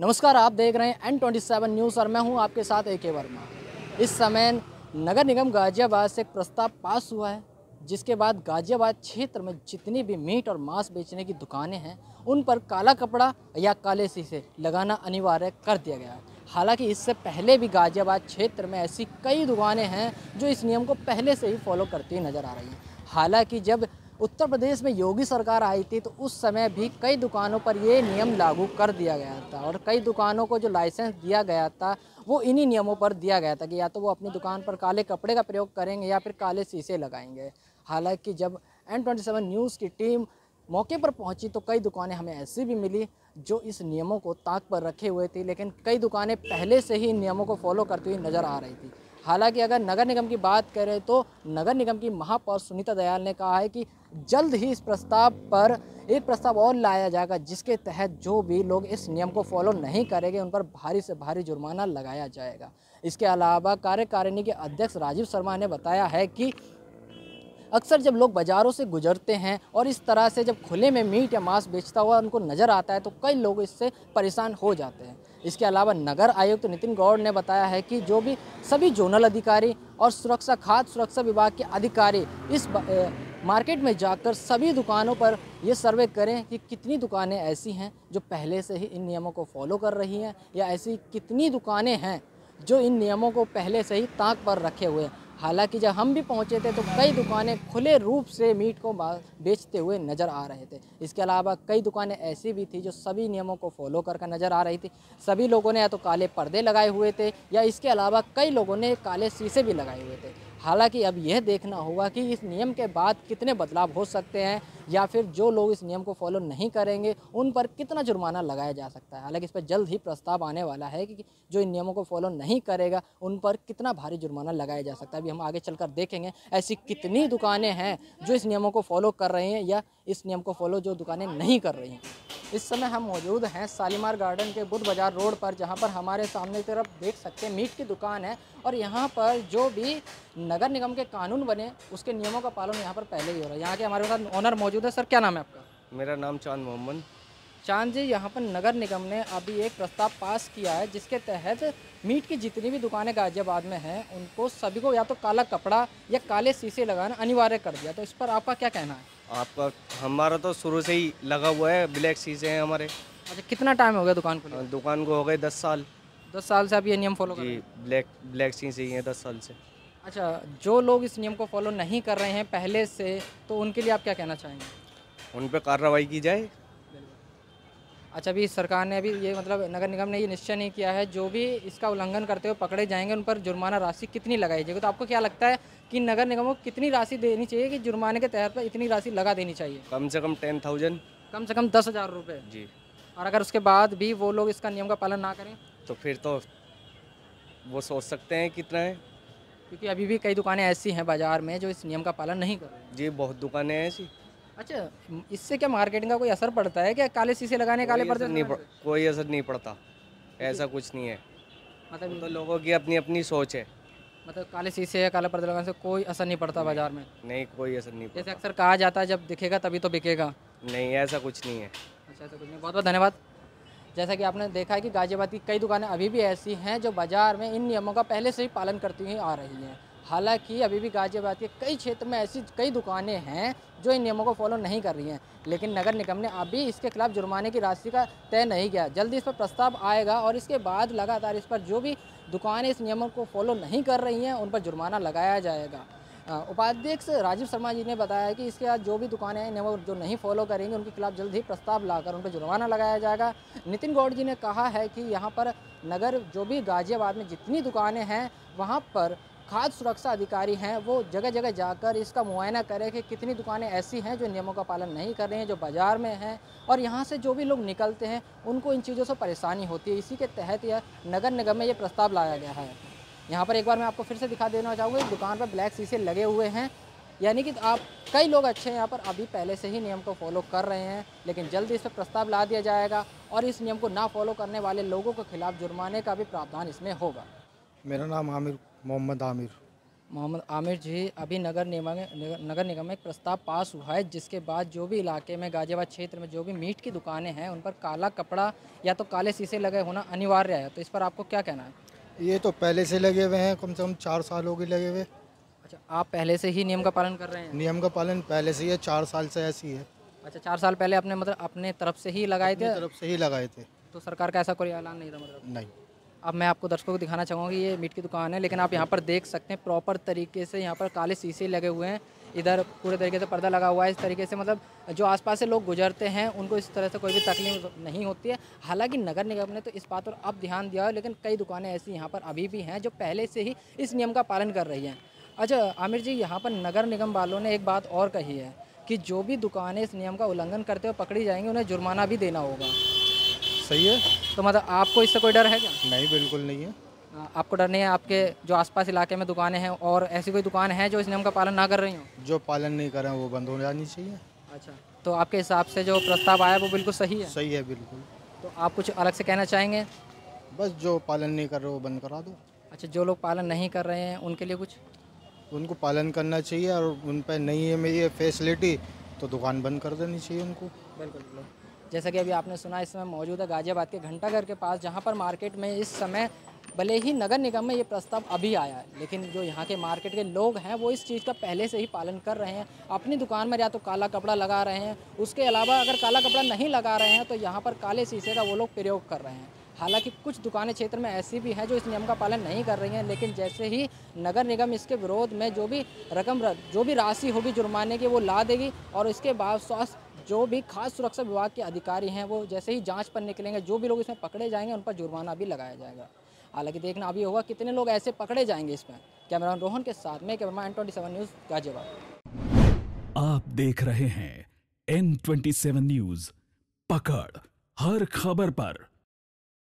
नमस्कार, आप देख रहे हैं N27 न्यूज़ और मैं हूं आपके साथ AK वर्मा। इस समय नगर निगम गाजियाबाद से एक प्रस्ताव पास हुआ है, जिसके बाद गाजियाबाद क्षेत्र में जितनी भी मीट और मांस बेचने की दुकानें हैं उन पर काला कपड़ा या काले शीशे लगाना अनिवार्य कर दिया गया है। हालांकि इससे पहले भी गाजियाबाद क्षेत्र में ऐसी कई दुकानें हैं जो इस नियम को पहले से ही फॉलो करती नज़र आ रही हैं। हालांकि जब उत्तर प्रदेश में योगी सरकार आई थी तो उस समय भी कई दुकानों पर ये नियम लागू कर दिया गया था और कई दुकानों को जो लाइसेंस दिया गया था वो इन्हीं नियमों पर दिया गया था कि या तो वो अपनी दुकान पर काले कपड़े का प्रयोग करेंगे या फिर काले शीशे लगाएंगे। हालांकि जब N27 न्यूज़ की टीम मौके पर पहुंची तो कई दुकानें हमें ऐसी भी मिली जो इस नियमों को ताक पर रखे हुए थी, लेकिन कई दुकानें पहले से ही इन नियमों को फॉलो करती हुई नज़र आ रही थी। हालांकि अगर नगर निगम की बात करें तो नगर निगम की महापौर सुनीता दयाल ने कहा है कि जल्द ही इस प्रस्ताव पर एक प्रस्ताव और लाया जाएगा, जिसके तहत जो भी लोग इस नियम को फॉलो नहीं करेंगे उन पर भारी से भारी जुर्माना लगाया जाएगा। इसके अलावा कार्यकारिणी के अध्यक्ष राजीव शर्मा ने बताया है कि अक्सर जब लोग बाज़ारों से गुजरते हैं और इस तरह से जब खुले में मीट या मांस बेचता हुआ उनको नज़र आता है तो कई लोग इससे परेशान हो जाते हैं। इसके अलावा नगर आयुक्त नितिन गौड़ ने बताया है कि जो भी सभी जोनल अधिकारी और खाद्य सुरक्षा विभाग के अधिकारी इस मार्केट में जाकर सभी दुकानों पर ये सर्वे करें कि कितनी दुकानें ऐसी हैं जो पहले से ही इन नियमों को फॉलो कर रही हैं या ऐसी कितनी दुकानें हैं जो इन नियमों को पहले से ही ताक पर रखे हुए हैं। हालांकि जब हम भी पहुंचे थे तो कई दुकानें खुले रूप से मीट को बेचते हुए नज़र आ रहे थे। इसके अलावा कई दुकानें ऐसी भी थी जो सभी नियमों को फॉलो करके नज़र आ रही थी। सभी लोगों ने या तो काले पर्दे लगाए हुए थे या इसके अलावा कई लोगों ने काले शीशे भी लगाए हुए थे। हालांकि अब यह देखना होगा कि इस नियम के बाद कितने बदलाव हो सकते हैं या फिर जो लोग इस नियम को फॉलो नहीं करेंगे उन पर कितना जुर्माना लगाया जा सकता है। हालांकि इस पर जल्द ही प्रस्ताव आने वाला है कि जो इन नियमों को फॉलो नहीं करेगा उन पर कितना भारी जुर्माना लगाया जा सकता है। अभी हम आगे चलकर देखेंगे ऐसी कितनी दुकानें हैं जो इस नियमों को फॉलो कर रही हैं या इस नियम को फॉलो जो दुकानें नहीं कर रही हैं। इस समय हम मौजूद हैं शालीमार गार्डन के बुद्ध बाजार रोड पर, जहां पर हमारे सामने की तरफ देख सकते हैं मीट की दुकान है और यहां पर जो भी नगर निगम के कानून बने उसके नियमों का पालन यहां पर पहले ही हो रहा है। यहाँ के हमारे साथ ओनर मौजूद है। सर, क्या नाम है आपका? मेरा नाम चांद मोहम्मद। चांद जी, यहाँ पर नगर निगम ने अभी एक प्रस्ताव पास किया है जिसके तहत मीट की जितनी भी दुकानें गाजियाबाद में हैं उनको सभी को या तो काला कपड़ा या काले शीशे लगाना अनिवार्य कर दिया। तो इस पर आपका क्या कहना है? हमारा तो शुरू से ही लगा हुआ है, ब्लैक शीशे हैं हमारे। अच्छा, कितना टाइम हो गया दुकान को? दुकान को हो गए 10 साल। 10 साल से आप ये नियम फॉलो कर रहे जी, हैं? ब्लैक शीशे ही हैं 10 साल से। अच्छा, जो लोग इस नियम को फॉलो नहीं कर रहे हैं पहले से, तो उनके लिए आप क्या कहना चाहेंगे? उन पर कार्रवाई की जाए। अच्छा, अभी सरकार ने ये नगर निगम ने ये निश्चय नहीं किया है, जो भी इसका उल्लंघन करते हुए पकड़े जाएंगे उन पर जुर्माना राशि कितनी लगाई जाएगी। तो आपको क्या लगता है कि नगर निगम को कितनी राशि देनी चाहिए कि जुर्माने के तहत पर इतनी राशि लगा देनी चाहिए? कम से कम 10,000। कम से कम 10,000 रुपये जी। और अगर उसके बाद भी वो लोग इसका नियम का पालन ना करें तो फिर तो वो सोच सकते हैं कितना है। क्योंकि अभी भी कई दुकानें ऐसी हैं बाज़ार में जो इस नियम का पालन नहीं कर रही हैं। जी, बहुत दुकानें हैं ऐसी। अच्छा, इससे क्या मार्केटिंग का कोई असर पड़ता है क्या? काले शीशे लगाने, काले पर्दे कोई असर नहीं पड़ता, ऐसा कुछ नहीं है। मतलब तो लोगों की अपनी अपनी सोच है। मतलब काले शीशे या काले पर्दे लगाने से कोई असर नहीं पड़ता बाज़ार में? नहीं, कोई असर नहीं जैसे पड़ता। अक्सर कहा जाता है जब दिखेगा तभी तो बिकेगा। नहीं, ऐसा कुछ नहीं है। अच्छा, ऐसा कुछ नहीं। बहुत बहुत धन्यवाद। जैसा कि आपने देखा है कि गाजियाबाद की कई दुकानें अभी भी ऐसी हैं जो बाज़ार में इन नियमों का पहले से ही पालन करती हुई आ रही हैं। हालांकि अभी भी गाजियाबाद के कई क्षेत्र में ऐसी कई दुकानें हैं जो इन नियमों को फॉलो नहीं कर रही हैं, लेकिन नगर निगम ने अभी इसके खिलाफ जुर्माने की राशि का तय नहीं किया। जल्दी इस पर प्रस्ताव आएगा और इसके बाद लगातार इस पर जो भी दुकानें इस नियमों को फॉलो नहीं कर रही हैं उन पर जुर्माना लगाया जाएगा। उपाध्यक्ष राजीव शर्मा जी ने बताया है कि इसके बाद जो भी दुकानें हैं जो नहीं फॉलो करेंगे उनके खिलाफ जल्द ही प्रस्ताव लाकर उन पर जुर्माना लगाया जाएगा। नितिन गौड़ जी ने कहा है कि यहाँ पर नगर जो भी गाजियाबाद में जितनी दुकानें हैं वहाँ पर खाद्य सुरक्षा अधिकारी हैं वो जगह जगह जाकर इसका मुआयना करें कि कितनी दुकानें ऐसी हैं जो नियमों का पालन नहीं कर रही हैं, जो बाज़ार में हैं और यहाँ से जो भी लोग निकलते हैं उनको इन चीज़ों से परेशानी होती है। इसी के तहत यह नगर निगम में ये प्रस्ताव लाया गया है। यहाँ पर एक बार मैं आपको फिर से दिखा देना चाहूँगा, दुकान पर ब्लैक शीशे लगे हुए हैं, यानी कि आप कई लोग अच्छे हैं यहाँ पर अभी पहले से ही नियम को फॉलो कर रहे हैं, लेकिन जल्दी इस पर प्रस्ताव ला दिया जाएगा और इस नियम को ना फॉलो करने वाले लोगों के खिलाफ जुर्माने का भी प्रावधान इसमें होगा। मेरा नाम मोहम्मद आमिर। मोहम्मद आमिर जी, अभी नगर निगम में एक प्रस्ताव पास हुआ है जिसके बाद जो भी इलाके में गाजियाबाद क्षेत्र में जो भी मीट की दुकानें हैं उन पर काला कपड़ा या तो काले शीशे लगे होना अनिवार्य है। तो इस पर आपको क्या कहना है? ये तो पहले से लगे हुए हैं, कम से कम 4 साल हो गए लगे हुए। अच्छा, आप पहले से ही नियम का पालन कर रहे हैं? नियम का पालन पहले से ही है, 4 साल से ऐसी है। अच्छा, 4 साल पहले आपने मतलब अपने तरफ से ही लगाए थे? अपनी तरफ से ही लगाए थे। तो सरकार का ऐसा कोई ऐलान नहीं था मतलब? नहीं। अब मैं आपको दर्शकों को दिखाना चाहूँगा कि ये मीट की दुकान है, लेकिन आप यहाँ पर देख सकते हैं प्रॉपर तरीके से यहाँ पर काले शीशे लगे हुए हैं। इधर पूरे तरीके से पर्दा लगा हुआ है। इस तरीके से मतलब जो आसपास से लोग गुजरते हैं उनको इस तरह से कोई भी तकलीफ नहीं होती है। हालांकि नगर निगम ने तो इस बात पर अब ध्यान दिया है, लेकिन कई दुकानें ऐसी यहाँ पर अभी भी हैं जो पहले से ही इस नियम का पालन कर रही हैं। अच्छा आमिर जी, यहाँ पर नगर निगम वालों ने एक बात और कही है कि जो भी दुकानें इस नियम का उल्लंघन करते हुए पकड़ी जाएंगी उन्हें जुर्माना भी देना होगा। सही है। तो मतलब आपको इससे कोई डर है क्या? नहीं, बिल्कुल नहीं है। आपको डर नहीं है? आपके जो आसपास इलाके में दुकानें हैं और ऐसी कोई दुकान है जो इस नियम का पालन ना कर रही हो? जो पालन नहीं करें वो बंद हो जानी चाहिए। अच्छा, तो आपके हिसाब से जो प्रस्ताव आया वो बिल्कुल सही है? सही है, बिल्कुल। तो आप कुछ अलग से कहना चाहेंगे? बस जो पालन नहीं कर रहे वो बंद करा दो। अच्छा, जो लोग पालन नहीं कर रहे हैं उनके लिए कुछ? उनको पालन करना चाहिए और उन पर नहीं है में ये फैसिलिटी तो दुकान बंद कर देनी चाहिए उनको। बिल्कुल। जैसा कि अभी आपने सुना, इस समय मौजूद है गाजियाबाद के घंटाघर के पास, जहाँ पर मार्केट में इस समय भले ही नगर निगम में ये प्रस्ताव अभी आया है, लेकिन जो यहाँ के मार्केट के लोग हैं वो इस चीज़ का पहले से ही पालन कर रहे हैं। अपनी दुकान में या तो काला कपड़ा लगा रहे हैं, उसके अलावा अगर काला कपड़ा नहीं लगा रहे हैं तो यहाँ पर काले शीशे का वो लोग प्रयोग कर रहे हैं। हालांकि कुछ दुकानें क्षेत्र में ऐसी भी हैं जो इस नियम का पालन नहीं कर रही हैं, लेकिन जैसे ही नगर निगम इसके विरोध में जो भी राशि होगी जुर्माने की वो ला देगी, और इसके बाद स्वास्थ्य जो भी खास सुरक्षा विभाग के अधिकारी हैं वो जैसे ही जांच पर निकलेंगे, जो भी लोग इसमें पकड़े जाएंगे उन पर जुर्माना भी लगाया जाएगा। हालांकि देखना अभी होगा कितने लोग ऐसे पकड़े जाएंगे इसमें। कैमरामैन रोहन के साथ में कैमरामैन N27 न्यूज़ गाजियाबाद। आप देख रहे हैं N27 न्यूज़, पकड़ हर खबर पर।